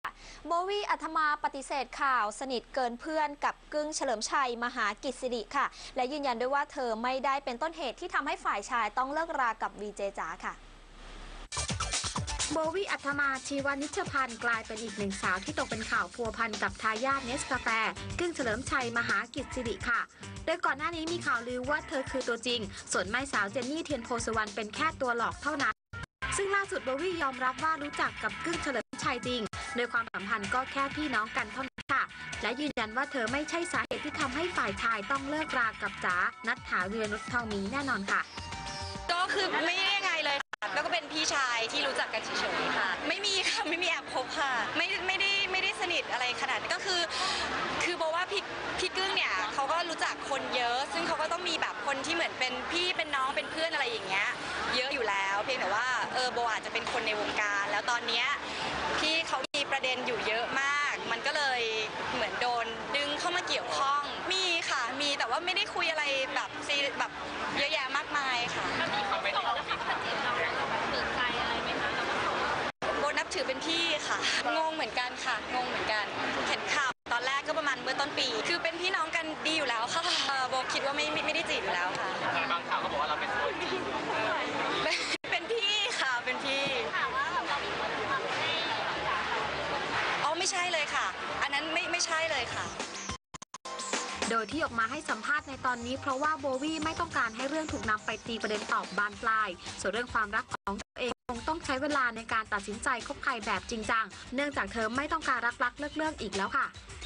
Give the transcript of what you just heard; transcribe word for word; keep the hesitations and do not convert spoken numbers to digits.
โบวี่อัธมาปฏิเสธข่าวสนิทเกินเพื่อนกับกึ้งเฉลิมชัยมหากิจสิริค่ะและยืนยันด้วยว่าเธอไม่ได้เป็นต้นเหตุที่ทำให้ฝ่ายชายต้องเลิกรากับวีเจจ๋าค่ะโบวี่อัธมาชีวนิชพันธ์กลายเป็นอีกหนึ่งสาวที่ตกเป็นข่าวพัวพันกับทายาทเนสกาแฟกึ้งเฉลิมชัยมหากิจสิริค่ะโดยก่อนหน้านี้มีข่าวลือว่าเธอคือตัวจริงส่วนแม่สาวเจนนี่เทียนโพสุวรรณเป็นแค่ตัวหลอกเท่านั้นซึ่งล่าสุดโบวี่ยอมรับว่ารู้จักกับกึ้งเฉลิมชัยจริงโดยความสัมพันธ์ก็แค่พี่น้องกันเท่านั้นค่ะและยืนยันว่าเธอไม่ใช่สาเหตุที่ทำให้ฝ่ายชายต้องเลิกรากับจ๋านัทถาวีรนุชทองมีแน่นอนค่ะก็คือไม่ได้ยังไงเลยแล้วก็เป็นพี่ชายที่รู้จักกันเฉยๆค่ะไม่มีค่ะไม่มีแอบคบค่ะไม่ไม่ได้ไม่ได้สนิทอะไรขนาดนั้นก็คือคือบอกว่าพี่พี่กึ้งเนี่ยเขาก็รู้จักคนเยอะซึ่งเขาก็ต้องมีแบบคนที่เหมือนเป็นพี่เป็นน้องเป็นเพื่อนอะไรอย่างเงี้ยเยอะอยู่แล้วเพียงแต่ว่าเออโบอาจจะเป็นคนในวงการแล้วตอนเนี้ยพี่เขามีประเด็นอยู่เยอะมากมันก็เลยเหมือนโดนดึงเข้ามาเกี่ยวข้องมีค่ะมีแต่ว่าไม่ได้คุยอะไรแบบซีแบบเยอะแยะมากมายค่ะโบนับถือเป็นพี่ค่ะงงเหมือนกันค่ะงงเหมือนกันเห็นข่าวตอนแรกก็ประมาณเมื่อต้นปีคือเป็นพี่น้องกันดีอยู่แล้วค่ะโบคิดว่าไม่ไม่ได้จีบอยู่แล้วค่ะบางข่าวก็บอกว่าเราเป็นคนเป็นพี่ค่ะเป็นพี่อ๋อไม่ใช่เลยค่ะอันนั้นไม่ไม่ใช่เลยค่ะโดยที่ออกมาให้สัมภาษณ์ในตอนนี้เพราะว่าโบวี่ไม่ต้องการให้เรื่องถูกนำไปตีประเด็นตอบบานปลายส่วนเรื่องความรักของตัวเองคงต้องใช้เวลาในการตัดสินใจคบใครแบบจริงจังเนื่องจากเธอไม่ต้องการรักๆเลิกๆอีกแล้วค่ะ